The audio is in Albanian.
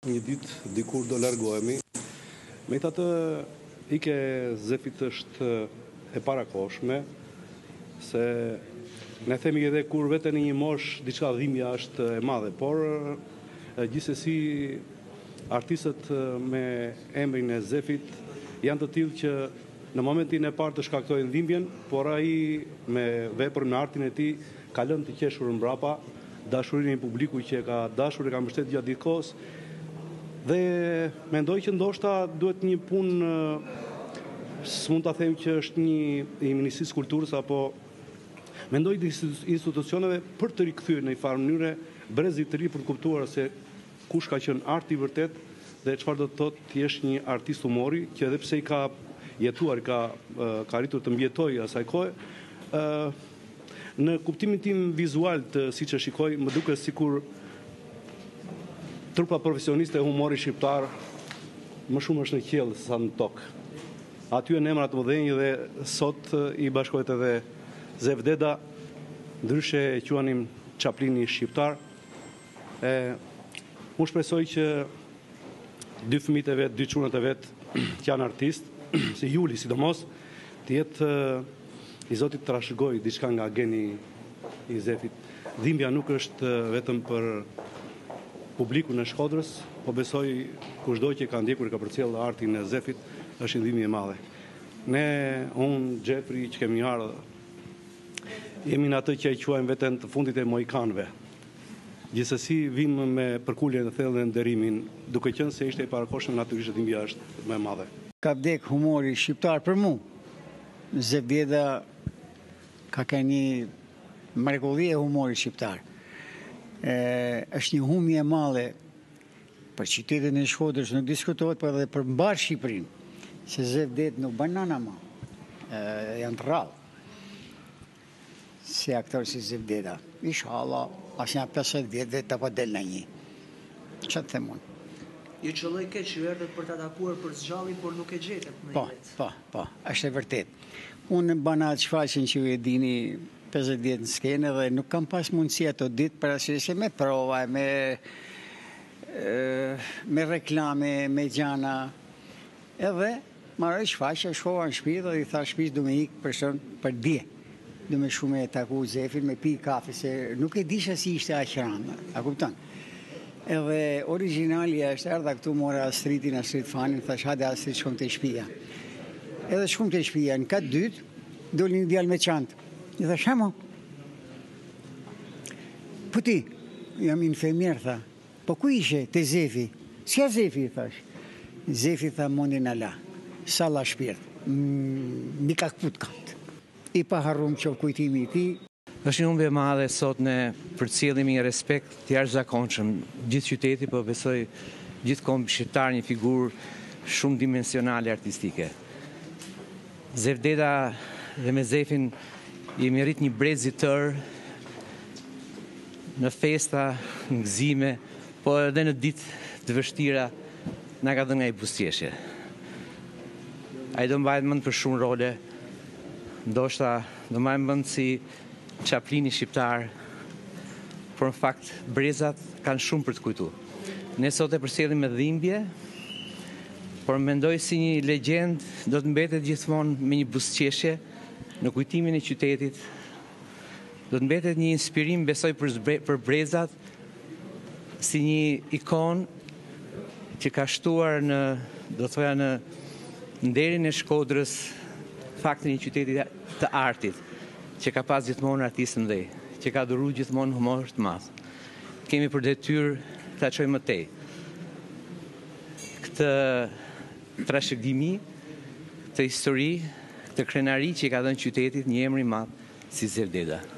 një ditë dikur do largohemi. Megjithatë, ike Zefit është e parakohshme, se ne themi edhe kur vete në një mosh diçka dhimbja është e madhe, por gjithsesi artistët me emrin e Zefit janë të tillë që në momentin e parë të shkaktojnë dhimbjen, por ai me veprën, me artin e tij ka lënë të qeshur mbrapa dashurinë e publikut që e ka dashur, e ka mbështetur gjatë gjithë kohës. Dhe mendoj që ndoshta duhet një punë, s'mund ta them që është një i Ministrisë së Kulturës, apo mendoj të institucioneve për të rikthyer në një farë mënyre brezit të ri për të kuptuar se kush ka qenë arti i vërtet dhe çfarë do të thotë të jesh një artist humori, që edhe pse i ka jetuar, ka arritur të mbjetojë asaj kohe, në kuptimin tim vizual të siç e shikoj, më duket sikur trupa profesioniste e humorit shqiptar më shumë është në qiell se sa në tokë. Aty janë emra të mëdhenj dhe sot i bashkohet edhe Zef Deda, ndryshe e quanim Chaplini shqiptar. Unë shpresoj që dy fëmijët e vet, dy çunat e vet që janë artist, si Juli sidomos, të jetë i Zotit të trashëgoj diçka nga geni i Zefit. Dhimbja nuk është vetëm për publikun e Shkodrës, po besoj kushdo që ka ndjekur, ka përcjellë artin e Zefit, është një dhimbje e madhe. Ne, unë, Gjefri, që kemi ardhur, jemi në atë që e quajmë veten të fundit e mohikanëve. Gjithsesi vim me përkuljen e thellë dhe nderimin, duke qenë se ishte i parakohshëm, natyrisht dhimbja është më e madhe. Ka vdek humori shqiptar për mu. Zef Deda ka një mrekulli e humorit shqiptar. Është një humbje e madhe për qytetin e Shkodrës, nuk diskutohet, por edhe për mbar Shqipërinë, se Zef Deda nuk bën nana më. Janë të rrallë si aktor si Zef Deda. Inshallah, asnjë 50 vjet të pa del në një. Çfarë them unë? Ju qëlloj keq që erdhët për ta takuar për zgjallin, por nuk e gjetët në jetë. Po, është e vërtet. Unë bana atë shfaqjen që ju e dini 50 vjet në skenë dhe nuk kam pas mundësi ato ditë për arsye se me prova, me reklame, me gjana. Edhe marrë shfaqja, shkova në shtëpi dhe i tha shtëpisë du me ikë për dje. Du me shumë e taku Zefin, me pi kafe, se nuk e disha si ishte aq rëndë. A kupton? Edhe originali është erdha këtu, mora Astridin, Astrid Fanin, thash hajde Astrid shkom të shtëpia. Edhe shkom të shtëpia, në katë dytë, doli një djalë me çantë. I thash, hamo? Po ti, jam infermier, tha. Po ku ishe, te Zefi? S'ka Zefi, thash. Zefi tha, mondin ala, salla shpirt, mika këput kantë. I pa harrum që kujtimi i ti. Është një humbje e madhe sot ne përcjellemi një respekt të jashtëzakonshëm gjithë qyteti, po besoj gjithkombë shqiptar, një figurë shumë dimensionale artistike. Zef Deda dhe me Zefin jemi rrit një brez i tërë në festa, në gëzime, po edhe në ditë të vështira na ka dhënë nga i buzëqeshje. Ai do mbahet mend për shumë role, ndoshta do mbahet mend si Chaplini shqiptar, por në fakt brezat kanë shumë për të kujtuar. Ne sot e përsjellim me dhimbje, por mendoj si një legjend do të mbetet gjithmonë me një buzëqeshje në kujtimin e qytetit. Do të mbetet një inspirim, besoj, për brezat, si një ikon që ka shtuar në, do të thoya, në nderin e Shkodrës, faktin e qytetit të artit, që ka pas gjithmonë artistë ndej, që ka dhuru gjithmonë humor të madh. Kemi për detyrë ta çojmë më tej këtë trashëgimi, këtë histori, këtë krenari që i ka dhënë qytetit një emër i madh si Zef Deda.